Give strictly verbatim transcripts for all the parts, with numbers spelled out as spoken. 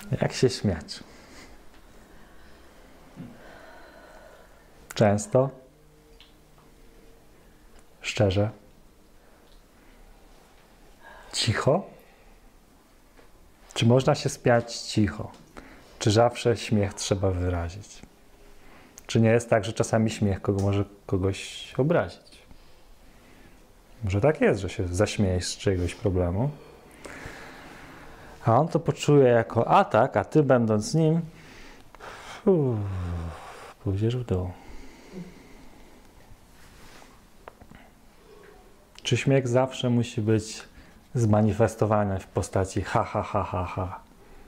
Jak się śmiać? Często? Szczerze? Cicho? Czy można się śmiać cicho? Czy zawsze śmiech trzeba wyrazić? Czy nie jest tak, że czasami śmiech kogo może kogoś obrazić? Może tak jest, że się zaśmiejesz z czyjegoś problemu, a on to poczuje jako atak, a ty będąc z nim uff, pójdziesz w dół. Czy śmiech zawsze musi być zmanifestowany w postaci ha, ha, ha, ha, ha?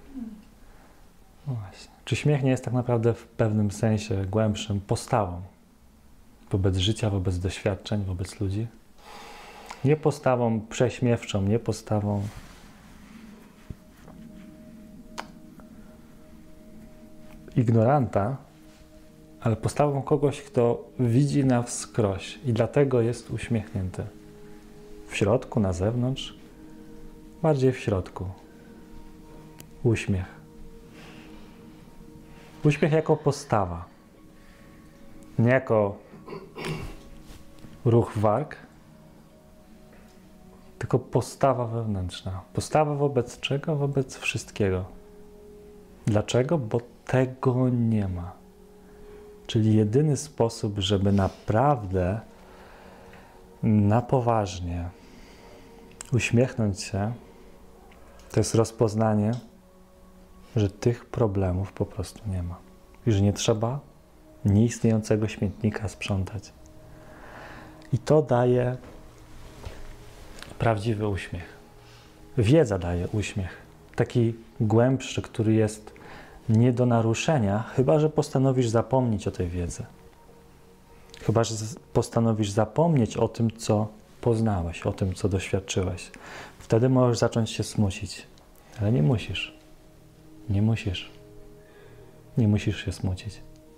No właśnie. Czy śmiech nie jest tak naprawdę w pewnym sensie głębszym postawą wobec życia, wobec doświadczeń, wobec ludzi? Nie postawą prześmiewczą, nie postawą ignoranta, ale postawą kogoś, kto widzi na wskroś i dlatego jest uśmiechnięty. W środku, na zewnątrz, bardziej w środku. Uśmiech. Uśmiech jako postawa. Nie jako ruch warg, tylko postawa wewnętrzna. Postawa wobec czego? Wobec wszystkiego. Dlaczego? Bo tego nie ma. Czyli jedyny sposób, żeby naprawdę na poważnie uśmiechnąć się, to jest rozpoznanie, że tych problemów po prostu nie ma. I że nie trzeba nieistniejącego śmietnika sprzątać. I to daje prawdziwy uśmiech. Wiedza daje uśmiech. Taki głębszy, który jest nie do naruszenia, chyba że postanowisz zapomnieć o tej wiedzy. Chyba że postanowisz zapomnieć o tym, co poznałeś, o tym, co doświadczyłeś. Wtedy możesz zacząć się smucić. Ale nie musisz. Nie musisz. Nie musisz się smucić.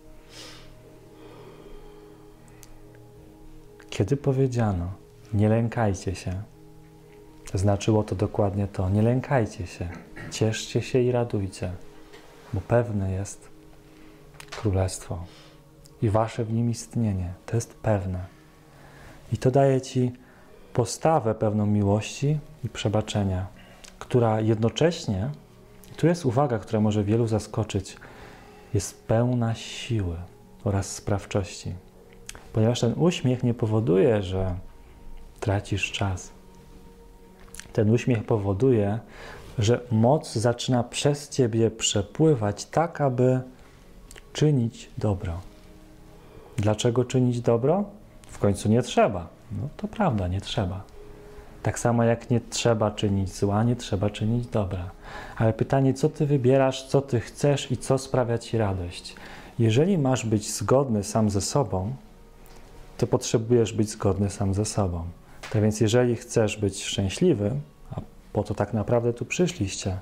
Kiedy powiedziano, nie lękajcie się, znaczyło to dokładnie to. Nie lękajcie się. Cieszcie się i radujcie, bo pewne jest królestwo i wasze w nim istnienie. To jest pewne. I to daje ci postawę pełną miłości i przebaczenia, która jednocześnie, tu jest uwaga, która może wielu zaskoczyć, jest pełna siły oraz sprawczości. Ponieważ ten uśmiech nie powoduje, że tracisz czas. Ten uśmiech powoduje, że moc zaczyna przez ciebie przepływać tak, aby czynić dobro. Dlaczego czynić dobro? W końcu nie trzeba. No to prawda, nie trzeba. Tak samo jak nie trzeba czynić zła, nie trzeba czynić dobra. Ale pytanie, co ty wybierasz, co ty chcesz i co sprawia ci radość? Jeżeli masz być zgodny sam ze sobą, to potrzebujesz być zgodny sam ze sobą. Tak więc jeżeli chcesz być szczęśliwy, a po to tak naprawdę tu przyszliście,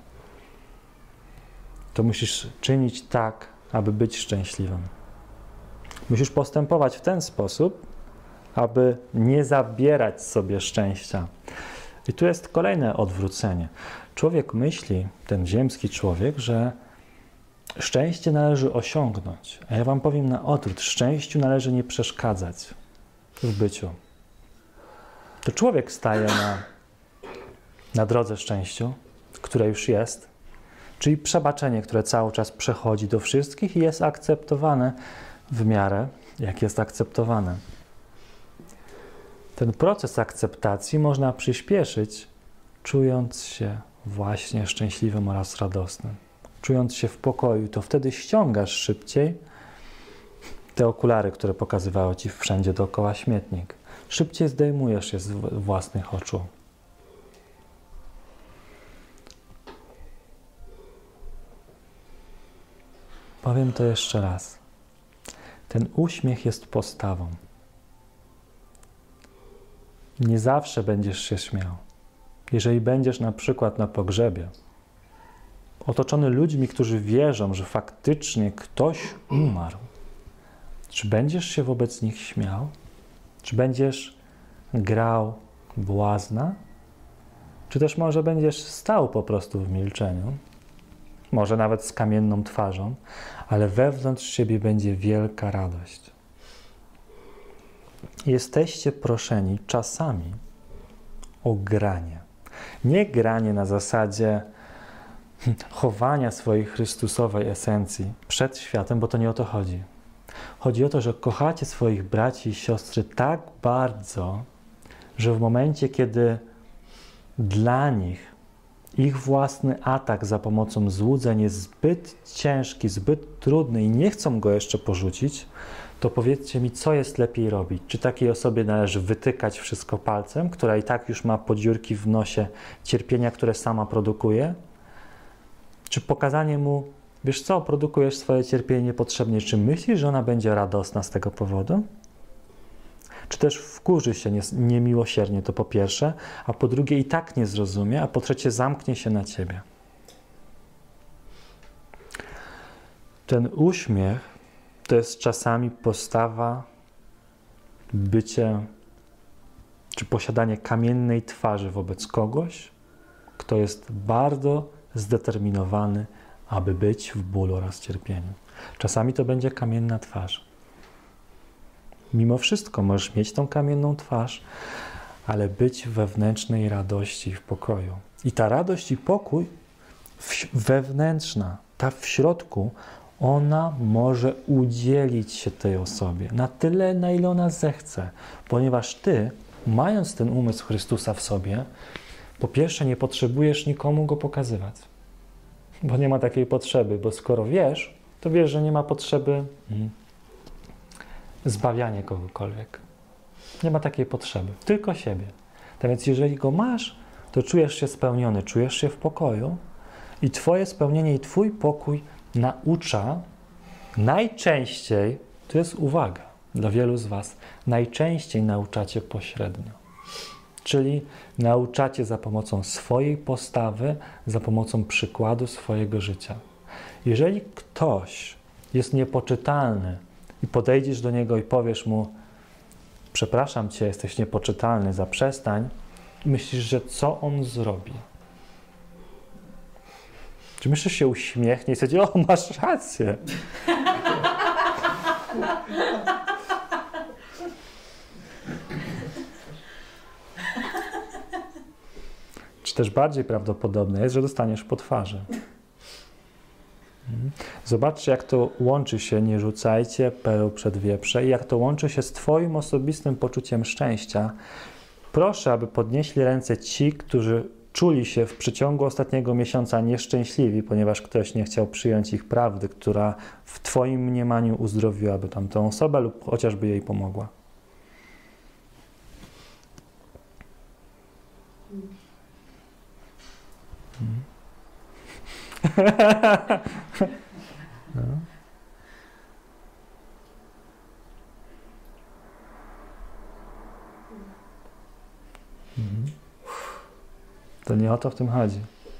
to musisz czynić tak, aby być szczęśliwym. Musisz postępować w ten sposób, aby nie zabierać sobie szczęścia. I tu jest kolejne odwrócenie. Człowiek myśli, ten ziemski człowiek, że szczęście należy osiągnąć. A ja wam powiem na odwrót, szczęściu należy nie przeszkadzać w byciu. To człowiek staje na, na drodze szczęściu, które już jest, czyli przebaczenie, które cały czas przechodzi do wszystkich i jest akceptowane w miarę, jak jest akceptowane. Ten proces akceptacji można przyspieszyć, czując się właśnie szczęśliwym oraz radosnym. Czując się w pokoju, to wtedy ściągasz szybciej te okulary, które pokazywały ci wszędzie dookoła śmietnik. Szybciej zdejmujesz je z własnych oczu. Powiem to jeszcze raz. Ten uśmiech jest postawą. Nie zawsze będziesz się śmiał. Jeżeli będziesz na przykład na pogrzebie, otoczony ludźmi, którzy wierzą, że faktycznie ktoś umarł, czy będziesz się wobec nich śmiał? Czy będziesz grał błazna? Czy też może będziesz stał po prostu w milczeniu, może nawet z kamienną twarzą, ale wewnątrz siebie będzie wielka radość. Jesteście proszeni czasami o granie. Nie granie na zasadzie chowania swojej Chrystusowej esencji przed światem, bo to nie o to chodzi. Chodzi o to, że kochacie swoich braci i siostry tak bardzo, że w momencie, kiedy dla nich ich własny atak za pomocą złudzeń jest zbyt ciężki, zbyt trudny i nie chcą go jeszcze porzucić, to powiedzcie mi, co jest lepiej robić. Czy takiej osobie należy wytykać wszystko palcem, która i tak już ma podziurki w nosie cierpienia, które sama produkuje? Czy pokazanie mu, wiesz co, produkujesz swoje cierpienie niepotrzebnie, czy myślisz, że ona będzie radosna z tego powodu? Czy też wkurzy się niemiłosiernie, to po pierwsze, a po drugie i tak nie zrozumie, a po trzecie zamknie się na ciebie. Ten uśmiech to jest czasami postawa, bycie czy posiadanie kamiennej twarzy wobec kogoś, kto jest bardzo zdeterminowany, aby być w bólu oraz cierpieniu. Czasami to będzie kamienna twarz. Mimo wszystko możesz mieć tą kamienną twarz, ale być w wewnętrznej radości i w pokoju. I ta radość i pokój wewnętrzna, ta w środku, ona może udzielić się tej osobie na tyle, na ile ona zechce, ponieważ ty, mając ten umysł Chrystusa w sobie, po pierwsze nie potrzebujesz nikomu go pokazywać, bo nie ma takiej potrzeby, bo skoro wiesz, to wiesz, że nie ma potrzeby hmm, zbawiania kogokolwiek. Nie ma takiej potrzeby, tylko siebie. Tak więc jeżeli go masz, to czujesz się spełniony, czujesz się w pokoju i twoje spełnienie i twój pokój naucza najczęściej, to jest uwaga dla wielu z was, najczęściej nauczacie pośrednio. Czyli nauczacie za pomocą swojej postawy, za pomocą przykładu swojego życia. Jeżeli ktoś jest niepoczytalny i podejdziesz do niego i powiesz mu, przepraszam cię, jesteś niepoczytalny, zaprzestań, myślisz, że co on zrobi? Czy myślisz, że się uśmiechnie i stwierdzi, o, masz rację. Czy też bardziej prawdopodobne jest, że dostaniesz po twarzy. Zobaczcie, jak to łączy się, nie rzucajcie pereł przed wieprze, i jak to łączy się z twoim osobistym poczuciem szczęścia. Proszę, aby podnieśli ręce ci, którzy czuli się w przeciągu ostatniego miesiąca nieszczęśliwi, ponieważ ktoś nie chciał przyjąć ich prawdy, która w twoim mniemaniu uzdrowiłaby tamtą osobę lub chociażby jej pomogła. Hmm. No. Mhm. To nie o to w tym chodzi.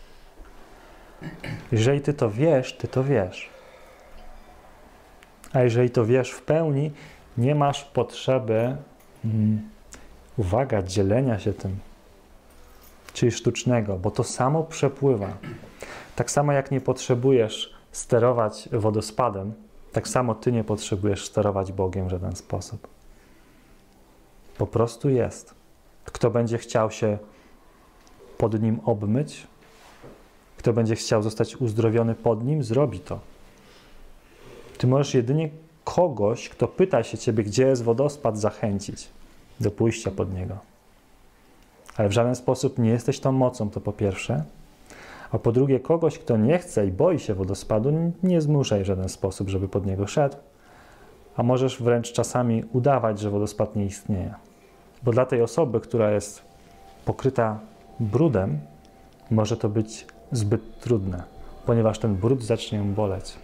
Jeżeli ty to wiesz, ty to wiesz. A jeżeli to wiesz w pełni, nie masz potrzeby, hmm, uwaga, dzielenia się tym, czyli sztucznego, bo to samo przepływa. Tak samo jak nie potrzebujesz sterować wodospadem, tak samo ty nie potrzebujesz sterować Bogiem w żaden sposób. Po prostu jest. Kto będzie chciał się pod Nim obmyć, kto będzie chciał zostać uzdrowiony pod Nim, zrobi to. Ty możesz jedynie kogoś, kto pyta się ciebie, gdzie jest wodospad, zachęcić do pójścia pod niego. Ale w żaden sposób nie jesteś tą mocą, to po pierwsze. A po drugie, kogoś, kto nie chce i boi się wodospadu, nie zmuszaj w żaden sposób, żeby pod niego szedł. A możesz wręcz czasami udawać, że wodospad nie istnieje. Bo dla tej osoby, która jest pokryta brudem, może to być zbyt trudne, ponieważ ten brud zacznie ją boleć.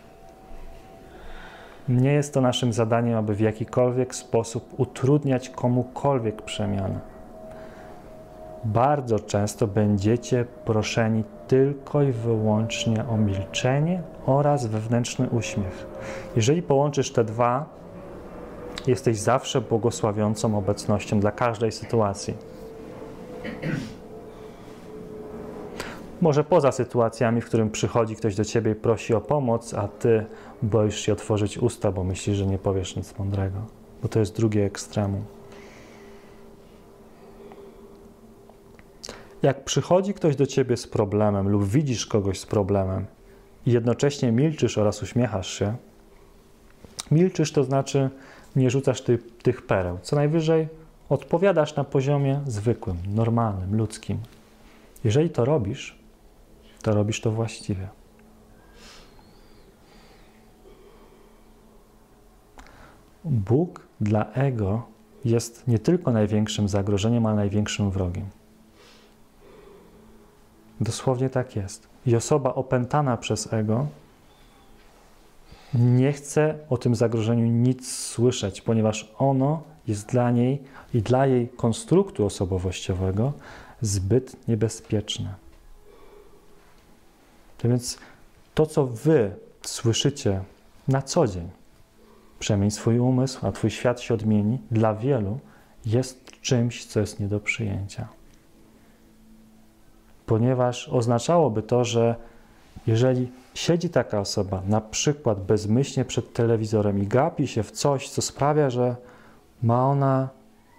Nie jest to naszym zadaniem, aby w jakikolwiek sposób utrudniać komukolwiek przemianę. Bardzo często będziecie proszeni tylko i wyłącznie o milczenie oraz wewnętrzny uśmiech. Jeżeli połączysz te dwa, jesteś zawsze błogosławiącą obecnością dla każdej sytuacji. Może poza sytuacjami, w którym przychodzi ktoś do ciebie i prosi o pomoc, a ty boisz się otworzyć usta, bo myślisz, że nie powiesz nic mądrego. Bo to jest drugie ekstremum. Jak przychodzi ktoś do ciebie z problemem lub widzisz kogoś z problemem i jednocześnie milczysz oraz uśmiechasz się, milczysz to znaczy nie rzucasz ty, tych pereł. Co najwyżej odpowiadasz na poziomie zwykłym, normalnym, ludzkim. Jeżeli to robisz, to robisz to właściwie. Bóg dla ego jest nie tylko największym zagrożeniem, ale największym wrogiem. Dosłownie tak jest. I osoba opętana przez ego nie chce o tym zagrożeniu nic słyszeć, ponieważ ono jest dla niej i dla jej konstruktu osobowościowego zbyt niebezpieczne. To więc to, co wy słyszycie na co dzień, przemień swój umysł, a twój świat się odmieni, dla wielu jest czymś, co jest nie do przyjęcia. Ponieważ oznaczałoby to, że jeżeli siedzi taka osoba, na przykład bezmyślnie przed telewizorem i gapi się w coś, co sprawia, że ma ona,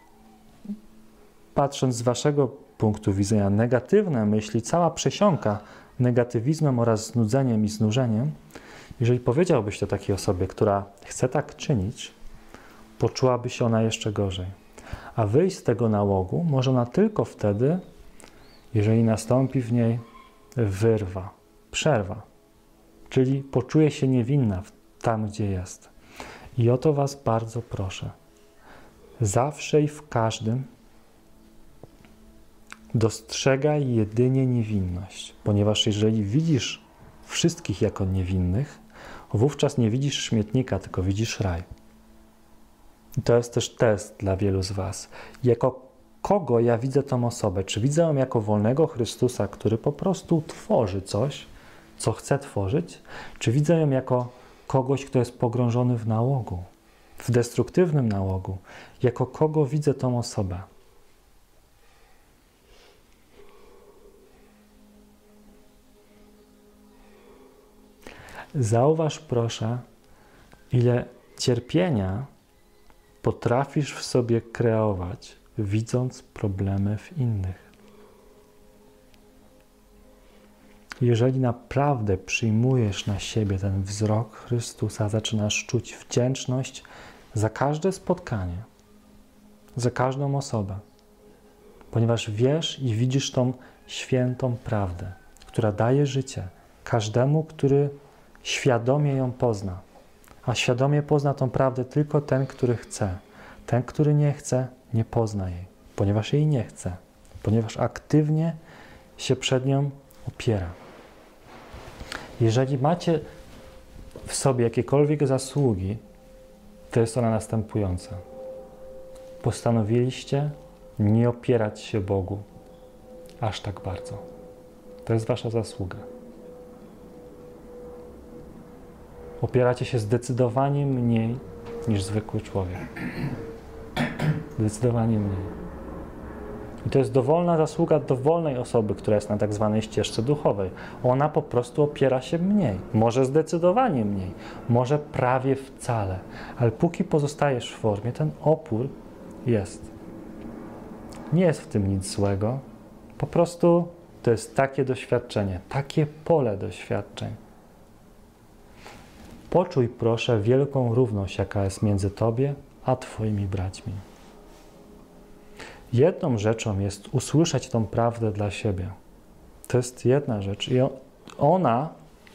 patrząc z waszego punktu widzenia, negatywne myśli, cała przesiąka negatywizmem oraz znudzeniem i znużeniem, jeżeli powiedziałbyś to takiej osobie, która chce tak czynić, poczułaby się ona jeszcze gorzej. A wyjść z tego nałogu może ona tylko wtedy, jeżeli nastąpi w niej wyrwa, przerwa, czyli poczuje się niewinna tam, gdzie jest. I o to was bardzo proszę. Zawsze i w każdym dostrzegaj jedynie niewinność, ponieważ jeżeli widzisz wszystkich jako niewinnych, wówczas nie widzisz śmietnika, tylko widzisz raj. I to jest też test dla wielu z was. Jako kogo ja widzę tą osobę? Czy widzę ją jako wolnego Chrystusa, który po prostu tworzy coś, co chce tworzyć? Czy widzę ją jako kogoś, kto jest pogrążony w nałogu, w destruktywnym nałogu? Jako kogo widzę tą osobę? Zauważ proszę, ile cierpienia potrafisz w sobie kreować, widząc problemy w innych. Jeżeli naprawdę przyjmujesz na siebie ten wzrok Chrystusa, zaczynasz czuć wdzięczność za każde spotkanie, za każdą osobę, ponieważ wiesz i widzisz tą świętą prawdę, która daje życie każdemu, który świadomie ją pozna. A świadomie pozna tą prawdę tylko ten, który chce. Ten, który nie chce, nie pozna jej, ponieważ jej nie chce, ponieważ aktywnie się przed nią opiera. Jeżeli macie w sobie jakiekolwiek zasługi, to jest ona następująca. Postanowiliście nie opierać się Bogu aż tak bardzo. To jest wasza zasługa. Opieracie się zdecydowanie mniej niż zwykły człowiek. Zdecydowanie mniej. I to jest dowolna zasługa dowolnej osoby, która jest na tak zwanej ścieżce duchowej. Ona po prostu opiera się mniej. Może zdecydowanie mniej. Może prawie wcale. Ale póki pozostajesz w formie, ten opór jest. Nie jest w tym nic złego. Po prostu to jest takie doświadczenie, takie pole doświadczeń. Poczuj proszę wielką równość, jaka jest między tobie a twoimi braćmi. Jedną rzeczą jest usłyszeć tą prawdę dla siebie. To jest jedna rzecz i ona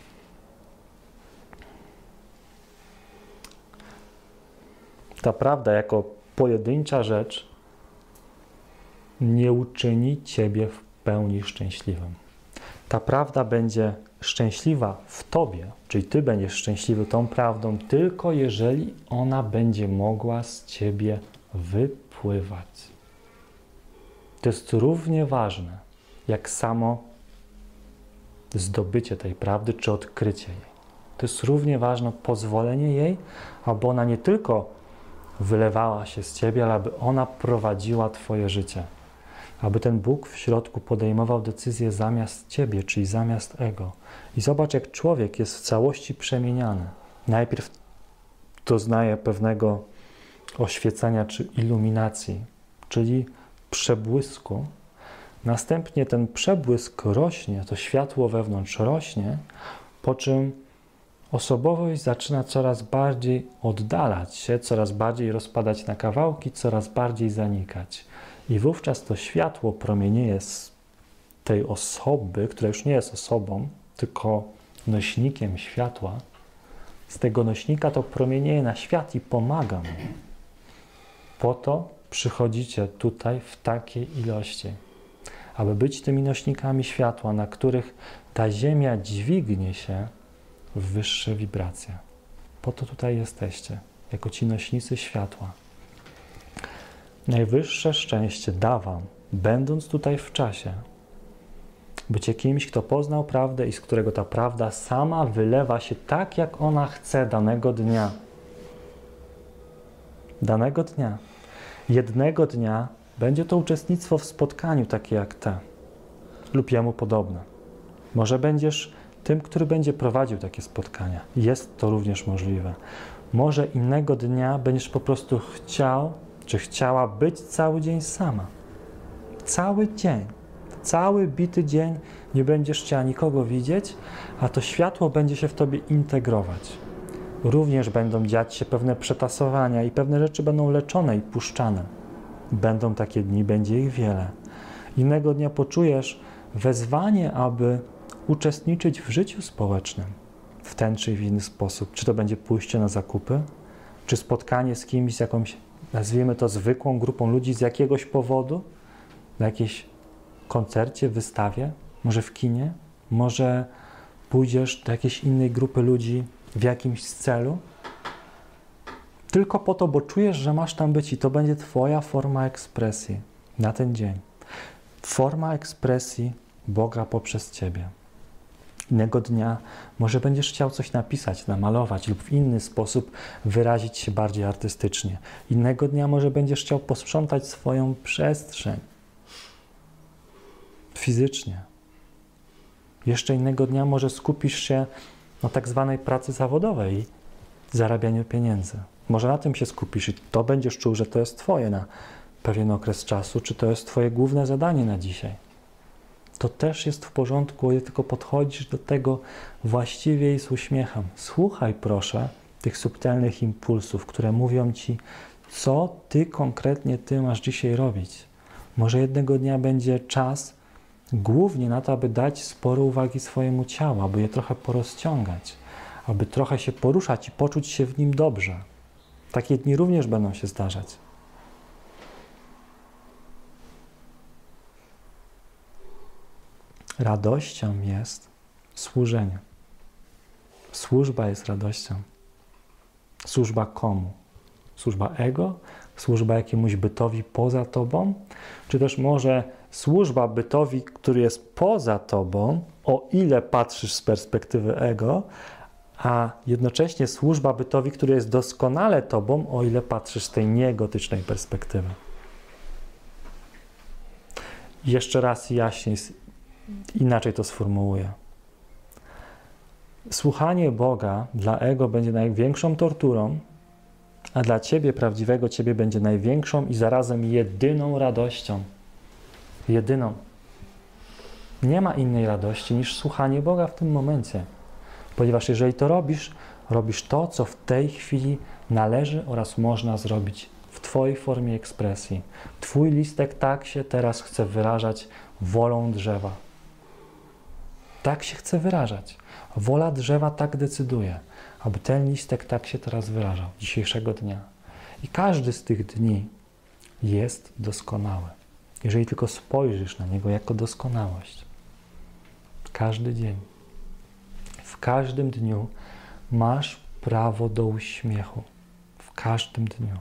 ta prawda jako pojedyncza rzecz nie uczyni ciebie w pełni szczęśliwym. Ta prawda będzie szczęśliwa w tobie, czyli ty będziesz szczęśliwy tą prawdą, tylko jeżeli ona będzie mogła z ciebie wypływać. To jest równie ważne, jak samo zdobycie tej prawdy, czy odkrycie jej. To jest równie ważne pozwolenie jej, aby ona nie tylko wylewała się z ciebie, ale aby ona prowadziła twoje życie. aby ten Bóg w środku podejmował decyzje zamiast ciebie, czyli zamiast ego. I zobacz, jak człowiek jest w całości przemieniany. Najpierw doznaje pewnego oświecenia czy iluminacji, czyli przebłysku. Następnie ten przebłysk rośnie, to światło wewnątrz rośnie, po czym osobowość zaczyna coraz bardziej oddalać się, coraz bardziej rozpadać na kawałki, coraz bardziej zanikać. I wówczas to światło promienieje z tej osoby, która już nie jest osobą, tylko nośnikiem światła. Z tego nośnika to promienieje na świat i pomaga mu. Po to przychodzicie tutaj w takiej ilości, aby być tymi nośnikami światła, na których ta ziemia dźwignie się w wyższe wibracje. Po to tutaj jesteście, jako ci nośnicy światła. Najwyższe szczęście da wam, będąc tutaj w czasie, bycie kimś, kto poznał prawdę i z którego ta prawda sama wylewa się tak, jak ona chce danego dnia. Danego dnia. Jednego dnia będzie to uczestnictwo w spotkaniu takie jak te lub jemu podobne. Może będziesz tym, który będzie prowadził takie spotkania. Jest to również możliwe. Może innego dnia będziesz po prostu chciał, czy chciała być cały dzień sama. Cały dzień. Cały bity dzień nie będziesz chciała nikogo widzieć, a to światło będzie się w tobie integrować. Również będą dziać się pewne przetasowania i pewne rzeczy będą leczone i puszczane. Będą takie dni, będzie ich wiele. Innego dnia poczujesz wezwanie, aby uczestniczyć w życiu społecznym w ten czy w inny sposób. Czy to będzie pójście na zakupy, czy spotkanie z kimś, z jakąś, nazwijmy to, zwykłą grupą ludzi z jakiegoś powodu, na jakiejś koncercie, wystawie, może w kinie, może pójdziesz do jakiejś innej grupy ludzi w jakimś celu, tylko po to, bo czujesz, że masz tam być i to będzie twoja forma ekspresji na ten dzień. Forma ekspresji Boga poprzez ciebie. Innego dnia może będziesz chciał coś napisać, namalować lub w inny sposób wyrazić się bardziej artystycznie. Innego dnia może będziesz chciał posprzątać swoją przestrzeń fizycznie. Jeszcze innego dnia może skupisz się na tak zwanej pracy zawodowej i zarabianiu pieniędzy. Może na tym się skupisz i to będziesz czuł, że to jest twoje na pewien okres czasu, czy to jest twoje główne zadanie na dzisiaj. To też jest w porządku, ile tylko podchodzisz do tego właściwie i z uśmiechem. Słuchaj proszę tych subtelnych impulsów, które mówią ci, co ty konkretnie ty masz dzisiaj robić. Może jednego dnia będzie czas głównie na to, aby dać sporo uwagi swojemu ciału, aby je trochę porozciągać, aby trochę się poruszać i poczuć się w nim dobrze. Takie dni również będą się zdarzać. Radością jest służenie. Służba jest radością. Służba komu? Służba ego? Służba jakiemuś bytowi poza tobą? Czy też może służba bytowi, który jest poza tobą, o ile patrzysz z perspektywy ego, a jednocześnie służba bytowi, który jest doskonale tobą, o ile patrzysz z tej nieegotycznej perspektywy. Jeszcze raz jaśniej, inaczej to sformułuję. Słuchanie Boga dla ego będzie największą torturą, a dla ciebie, prawdziwego ciebie, będzie największą i zarazem jedyną radością. Jedyną. Nie ma innej radości niż słuchanie Boga w tym momencie. Ponieważ jeżeli to robisz, robisz to, co w tej chwili należy oraz można zrobić w twojej formie ekspresji. Twój listek tak się teraz chce wyrażać wolą drzewa. Tak się chce wyrażać. Wola drzewa tak decyduje, aby ten listek tak się teraz wyrażał, dzisiejszego dnia. I każdy z tych dni jest doskonały. Jeżeli tylko spojrzysz na niego jako doskonałość. Każdy dzień. W każdym dniu masz prawo do uśmiechu. W każdym dniu.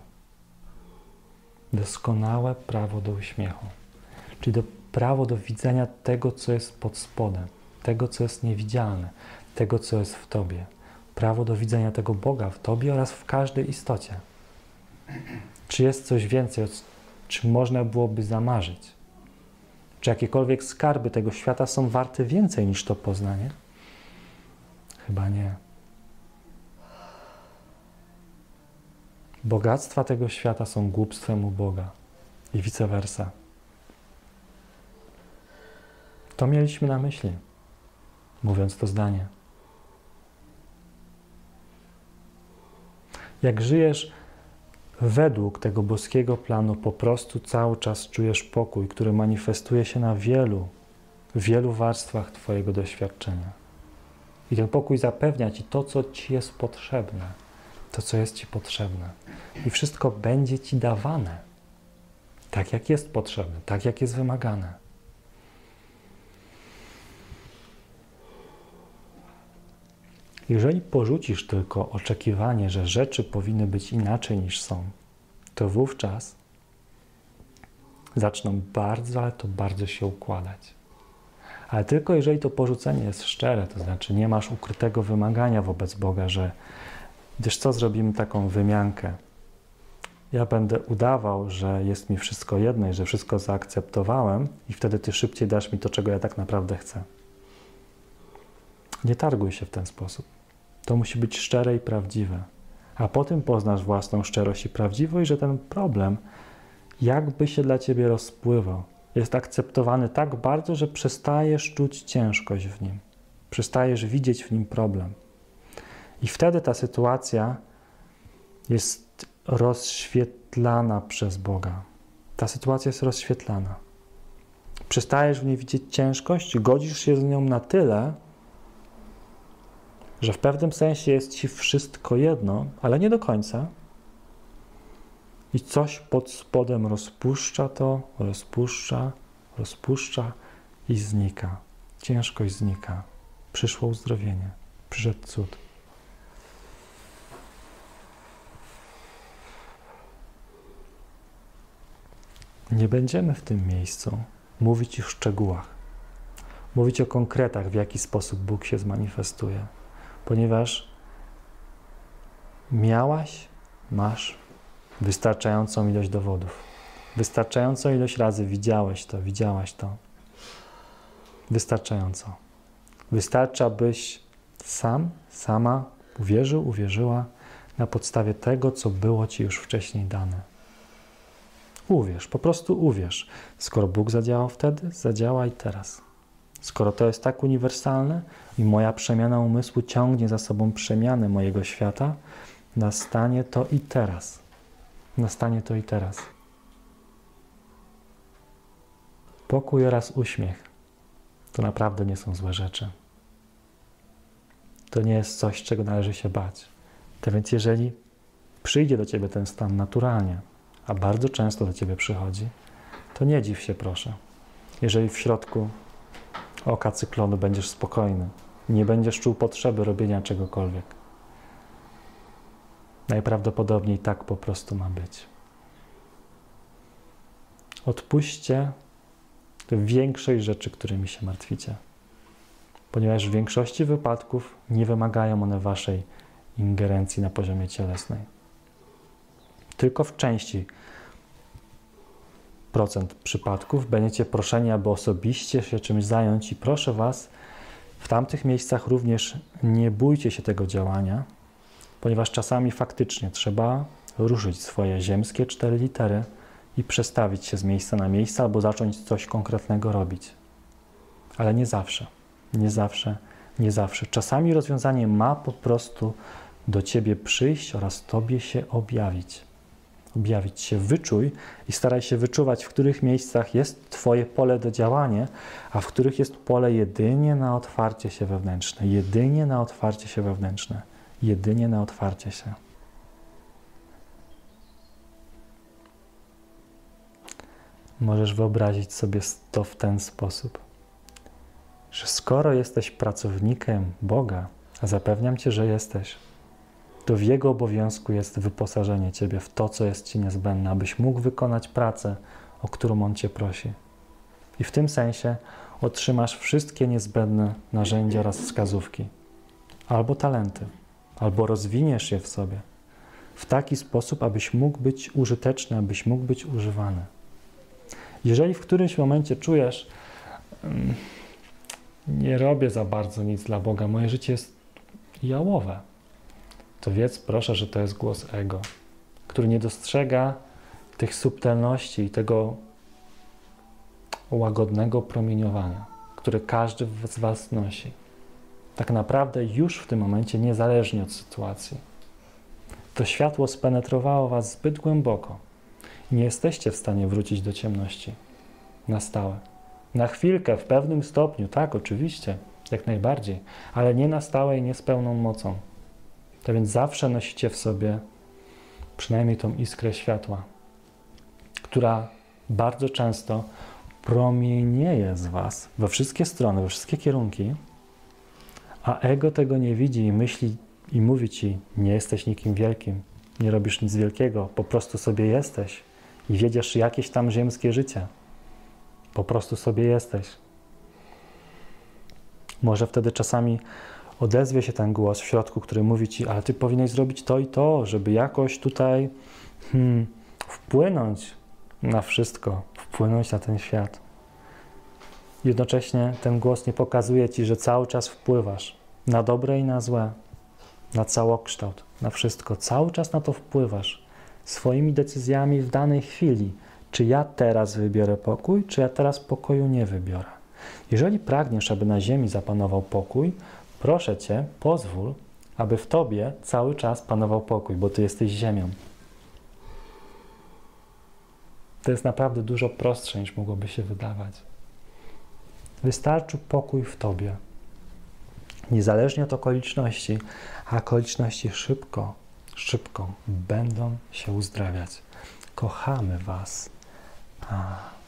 Doskonałe prawo do uśmiechu. Czyli do, prawo do widzenia tego, co jest pod spodem. Tego, co jest niewidzialne. Tego, co jest w tobie. Prawo do widzenia tego Boga w tobie oraz w każdej istocie. Czy jest coś więcej, czy można byłoby zamarzyć? Czy jakiekolwiek skarby tego świata są warte więcej niż to poznanie? Chyba nie. Bogactwa tego świata są głupstwem u Boga i vice versa. To mieliśmy na myśli, mówiąc to zdanie. Jak żyjesz według tego boskiego planu, po prostu cały czas czujesz pokój, który manifestuje się na wielu, wielu warstwach Twojego doświadczenia. I ten pokój zapewnia Ci to, co Ci jest potrzebne. To, co jest Ci potrzebne. I wszystko będzie Ci dawane. Tak, jak jest potrzebne. Tak, jak jest wymagane. Jeżeli porzucisz tylko oczekiwanie, że rzeczy powinny być inaczej niż są, to wówczas zaczną bardzo, ale to bardzo się układać. Ale tylko jeżeli to porzucenie jest szczere, to znaczy nie masz ukrytego wymagania wobec Boga, że wiesz co, zrobimy taką wymiankę. Ja będę udawał, że jest mi wszystko jedno i że wszystko zaakceptowałem i wtedy Ty szybciej dasz mi to, czego ja tak naprawdę chcę. Nie targuj się w ten sposób. To musi być szczere i prawdziwe. A potem poznasz własną szczerość i prawdziwość, że ten problem jakby się dla Ciebie rozpływał. Jest akceptowany tak bardzo, że przestajesz czuć ciężkość w nim. Przestajesz widzieć w nim problem. I wtedy ta sytuacja jest rozświetlana przez Boga. Ta sytuacja jest rozświetlana. Przestajesz w niej widzieć ciężkość, godzisz się z nią na tyle, że w pewnym sensie jest Ci wszystko jedno, ale nie do końca. I coś pod spodem rozpuszcza to, rozpuszcza, rozpuszcza i znika. Ciężkość znika. Przyszło uzdrowienie. Przyszedł cud. Nie będziemy w tym miejscu mówić o szczegółach. Mówić o konkretach, w jaki sposób Bóg się zmanifestuje. Ponieważ miałaś, masz wystarczającą ilość dowodów. Wystarczającą ilość razy widziałeś to, widziałaś to. Wystarczająco. Wystarcza, byś sam, sama uwierzył, uwierzyła na podstawie tego, co było Ci już wcześniej dane. Uwierz, po prostu uwierz. Skoro Bóg zadziałał wtedy, zadziała i teraz. Skoro to jest tak uniwersalne i moja przemiana umysłu ciągnie za sobą przemianę mojego świata, nastanie to i teraz. Nastanie to i teraz. Pokój oraz uśmiech to naprawdę nie są złe rzeczy. To nie jest coś, czego należy się bać. To więc jeżeli przyjdzie do Ciebie ten stan naturalnie, a bardzo często do Ciebie przychodzi, to nie dziw się, proszę. Jeżeli w środku oka cyklonu będziesz spokojny, nie będziesz czuł potrzeby robienia czegokolwiek. Najprawdopodobniej tak po prostu ma być. Odpuśćcie większość rzeczy, którymi się martwicie. Ponieważ w większości wypadków nie wymagają one waszej ingerencji na poziomie cielesnej. Tylko w części procent przypadków będziecie proszeni, aby osobiście się czymś zająć i proszę was, w tamtych miejscach również nie bójcie się tego działania, ponieważ czasami faktycznie trzeba ruszyć swoje ziemskie cztery litery i przestawić się z miejsca na miejsce albo zacząć coś konkretnego robić. Ale nie zawsze, nie zawsze, nie zawsze. Czasami rozwiązanie ma po prostu do Ciebie przyjść oraz Tobie się objawić. Objawić się, wyczuj i staraj się wyczuwać, w których miejscach jest Twoje pole do działania, a w których jest pole jedynie na otwarcie się wewnętrzne. Jedynie na otwarcie się wewnętrzne. Jedynie na otwarcie się. Możesz wyobrazić sobie to w ten sposób, że skoro jesteś pracownikiem Boga, a zapewniam Cię, że jesteś, to w Jego obowiązku jest wyposażenie Ciebie w to, co jest Ci niezbędne, abyś mógł wykonać pracę, o którą On Cię prosi. I w tym sensie otrzymasz wszystkie niezbędne narzędzia oraz wskazówki, albo talenty, albo rozwiniesz je w sobie w taki sposób, abyś mógł być użyteczny, abyś mógł być używany. Jeżeli w którymś momencie czujesz, um, nie robię za bardzo nic dla Boga, moje życie jest jałowe, to wiedz proszę, że to jest głos ego, który nie dostrzega tych subtelności i tego łagodnego promieniowania, które każdy z was nosi. Tak naprawdę już w tym momencie, niezależnie od sytuacji. To światło spenetrowało was zbyt głęboko. Nie jesteście w stanie wrócić do ciemności na stałe. Na chwilkę, w pewnym stopniu, tak, oczywiście, jak najbardziej, ale nie na stałe i nie z pełną mocą. To więc zawsze nosicie w sobie przynajmniej tą iskrę światła, która bardzo często promienieje z was we wszystkie strony, we wszystkie kierunki, a ego tego nie widzi i myśli i mówi ci, nie jesteś nikim wielkim, nie robisz nic wielkiego, po prostu sobie jesteś i wiedziesz jakieś tam ziemskie życie. Po prostu sobie jesteś. Może wtedy czasami odezwie się ten głos w środku, który mówi ci, ale ty powinieneś zrobić to i to, żeby jakoś tutaj hmm, wpłynąć na wszystko, wpłynąć na ten świat. Jednocześnie ten głos nie pokazuje ci, że cały czas wpływasz na dobre i na złe, na całokształt, na wszystko. Cały czas na to wpływasz swoimi decyzjami w danej chwili. Czy ja teraz wybiorę pokój, czy ja teraz pokoju nie wybiorę. Jeżeli pragniesz, aby na ziemi zapanował pokój, proszę cię, pozwól, aby w tobie cały czas panował pokój, bo ty jesteś ziemią. To jest naprawdę dużo prostsze, niż mogłoby się wydawać. Wystarczy pokój w tobie. Niezależnie od okoliczności, a okoliczności szybko, szybko będą się uzdrawiać. Kochamy was. A.